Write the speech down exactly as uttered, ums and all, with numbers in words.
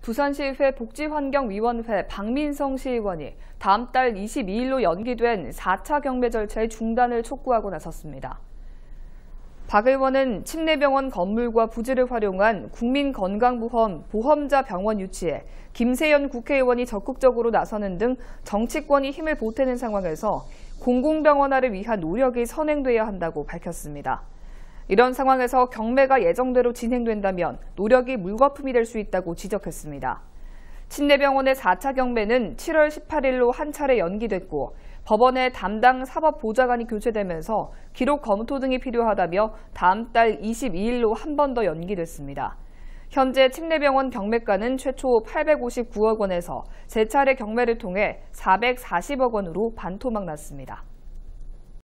부산시의회 복지환경위원회 박민성 시의원이 다음 달 이십이일로 연기된 사 차 경매 절차의 중단을 촉구하고 나섰습니다. 박 의원은 침례병원 건물과 부지를 활용한 국민건강보험 보험자 병원 유치에 김세연 국회의원이 적극적으로 나서는 등 정치권이 힘을 보태는 상황에서 공공병원화를 위한 노력이 선행돼야 한다고 밝혔습니다. 이런 상황에서 경매가 예정대로 진행된다면 노력이 물거품이 될 수 있다고 지적했습니다. 침례병원의 사 차 경매는 칠월 십팔일로 한 차례 연기됐고 법원의 담당 사법보좌관이 교체되면서 기록 검토 등이 필요하다며 다음 달 이십이일로 한 번 더 연기됐습니다. 현재 침례병원 경매가는 최초 팔백오십구억 원에서 세 차례 경매를 통해 사백사십억 원으로 반토막 났습니다.